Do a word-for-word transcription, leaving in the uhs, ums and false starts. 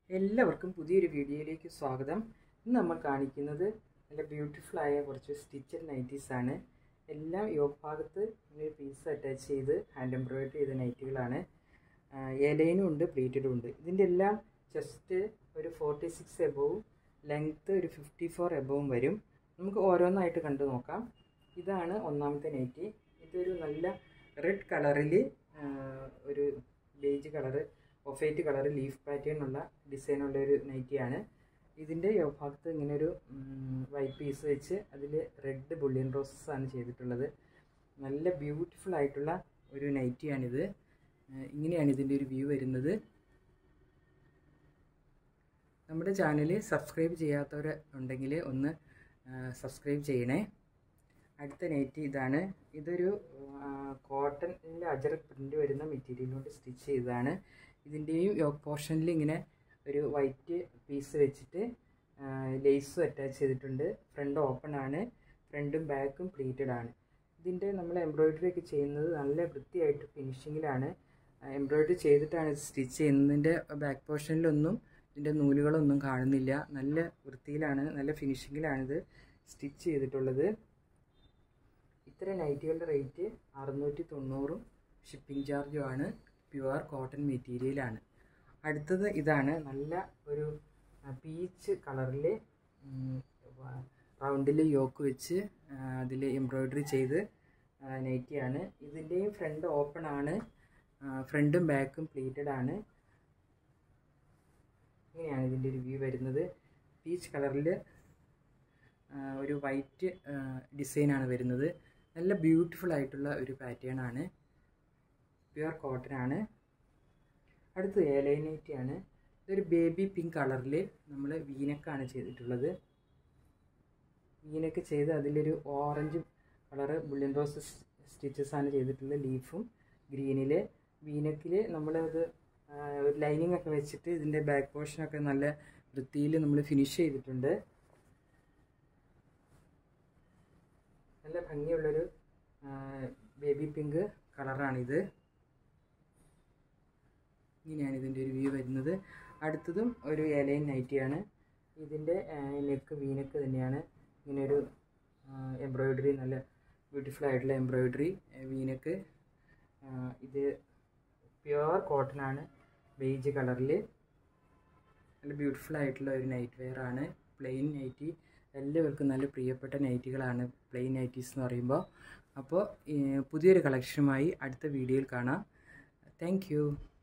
എല്ലാവർക്കും പുതിയൊരു വീഡിയോയിലേക്ക് സ്വാഗതം. ഇന്ന് നമ്മൾ കാണിക്കുന്നത് നല്ല ബ്യൂട്ടിഫുൾ ആയ കുറച്ച് സ്റ്റിച്ചഡ് നൈറ്റീസ് ആണ്. എല്ലാം യോക്ക് ഭാഗത്ത് ഒരു പീസ് അറ്റാച്ച് ചെയ്ത് ഹാൻഡ് എംബ്രോയിഡറി ചെയ്ത നൈറ്റികളാണ്. എലൈനും ഉണ്ട്, പ്ലീറ്റഡും ഉണ്ട്. ഇതിൻ്റെ എല്ലാം ചെസ്റ്റ് ഒരു ഫോർട്ടി സിക്സ് എബവും ലെങ്ത്ത് ഒരു ഫിഫ്റ്റി ഫോർ എബവും വരും. നമുക്ക് ഓരോന്നായിട്ട് കണ്ടു നോക്കാം. ഇതാണ് ഒന്നാമത്തെ നൈറ്റി. ഇതൊരു നല്ല റെഡ് കളറിൽ ഒരു beige colour off white colour leaf pattern ഉള്ള ഡിസൈനുള്ള ഒരു നൈറ്റിയാണ്. ഇതിൻ്റെ ഭാഗത്ത് ഇങ്ങനൊരു വൈറ്റ് പീസ് വെച്ച് അതിൽ റെഡ് ബുള്ളിയൻ റോസസ് ആണ് ചെയ്തിട്ടുള്ളത്. നല്ല ബ്യൂട്ടിഫുൾ ആയിട്ടുള്ള ഒരു നൈറ്റിയാണിത്. ഇങ്ങനെയാണ് ഇതിൻ്റെ ഒരു വ്യൂ വരുന്നത്. നമ്മുടെ ചാനൽ സബ്സ്ക്രൈബ് ചെയ്യാത്തവർ ഉണ്ടെങ്കിൽ ഒന്ന് സബ്സ്ക്രൈബ് ചെയ്യണേ. അടുത്ത നൈറ്റി ഇതാണ്. ഇതൊരു കോട്ടണിൻ്റെ അജറക് പ്രിൻ്റ് വരുന്ന മെറ്റീരിയൽ കൊണ്ട് സ്റ്റിച്ച് ചെയ്തതാണ്. ഇതിൻ്റെയും യോക്ക് പോർഷനിൽ ഇങ്ങനെ ഒരു വൈറ്റ് പീസ് വെച്ചിട്ട് ലേസും അറ്റാച്ച് ചെയ്തിട്ടുണ്ട്. ഫ്രണ്ട് ഓപ്പൺ ആണ്, ഫ്രണ്ടും ബാക്കും പ്ലീറ്റഡ് ആണ്. ഇതിൻ്റെ നമ്മൾ എംബ്രോയിഡറി ഒക്കെ ചെയ്യുന്നത് നല്ല വൃത്തിയായിട്ട് ഫിനിഷിങ്ങിലാണ് എംബ്രോയിഡറി ചെയ്തിട്ടാണ് ഇത് സ്റ്റിച്ച് ചെയ്യുന്നതിൻ്റെ ബാക്ക് പോർഷനിലൊന്നും ഇതിൻ്റെ നൂലുകളൊന്നും കാണുന്നില്ല. നല്ല വൃത്തിയിലാണ്, നല്ല ഫിനിഷിങ്ങിലാണിത് സ്റ്റിച്ച് ചെയ്തിട്ടുള്ളത്. ഇത്തരം നൈറ്റികളുടെ റേറ്റ് അറുന്നൂറ്റി തൊണ്ണൂറും ഷിപ്പിംഗ് ചാർജുമാണ്. പ്യുവർ കോട്ടൺ മെറ്റീരിയലാണ്. അടുത്തത് ഇതാണ്. നല്ല ഒരു പീച്ച് കളറിൽ റൗണ്ടിൽ യോക്ക് വെച്ച് അതിൽ എംബ്രോയിഡറി ചെയ്ത് നൈറ്റിയാണ്. ഇതിൻ്റെയും ഫ്രണ്ട് ഓപ്പൺ ആണ്, ഫ്രണ്ടും ബാക്കും പ്ലീറ്റഡ് ആണ്. ഇങ്ങനെയാണ് ഇതിൻ്റെ ഒരു വ്യൂ വരുന്നത്. പീച്ച് കളറിൽ ഒരു വൈറ്റ് ഡിസൈനാണ് വരുന്നത്. നല്ല ബ്യൂട്ടിഫുൾ ആയിട്ടുള്ള ഒരു പാറ്റേൺ ആണ്. പ്യുവർ കോട്ടൺ ആണ്. അടുത്ത് എലൈൻ നൈറ്റിയാണ്. ഇതൊരു ബേബി പിങ്ക് കളറിൽ നമ്മൾ വീനക്കാണ് ചെയ്തിട്ടുള്ളത്. വീനക്ക് ചെയ്ത് അതിലൊരു orange colour bullion rose stitches ആണ് ചെയ്തിട്ടുള്ളത്. ലീഫും ഗ്രീനിൽ വീനക്കിൽ നമ്മളത് ഒരു ലൈനിങ് ഒക്കെ വെച്ചിട്ട് ഇതിൻ്റെ ബാക്ക് പോർഷനൊക്കെ നല്ല വൃത്തിയിൽ നമ്മൾ ഫിനിഷ് ചെയ്തിട്ടുണ്ട്. നല്ല ഭംഗിയുള്ളൊരു ബേബി പിങ്ക് കളറാണിത്. ഇങ്ങനെയാണ് ഇതിൻ്റെ ഒരു വ്യൂ വരുന്നത്. അടുത്തതും ഒരു എലൈൻ നൈറ്റിയാണ്. ഇതിൻ്റെ നെക്ക് വീനക്ക് തന്നെയാണ്. ഇങ്ങനെയൊരു എംബ്രോയിഡറി, നല്ല ബ്യൂട്ടിഫുൾ ആയിട്ടുള്ള എംബ്രോയിഡറി വീനക്ക്. ഇത് പ്യുവർ കോട്ടൺ ആണ്, ബേജ് കളറിൽ. നല്ല ബ്യൂട്ടിഫുൾ ആയിട്ടുള്ള ഒരു നൈറ്റ് വെയർ ആണ്. പ്ലെയിൻ നൈറ്റി എല്ലാവർക്കും നല്ല പ്രിയപ്പെട്ട നൈറ്റികളാണ് പ്ലെയിൻ നൈറ്റീസ് എന്ന് പറയുമ്പോൾ. അപ്പോൾ പുതിയൊരു കളക്ഷനുമായി അടുത്ത വീഡിയോയിൽ കാണാം. Thank U.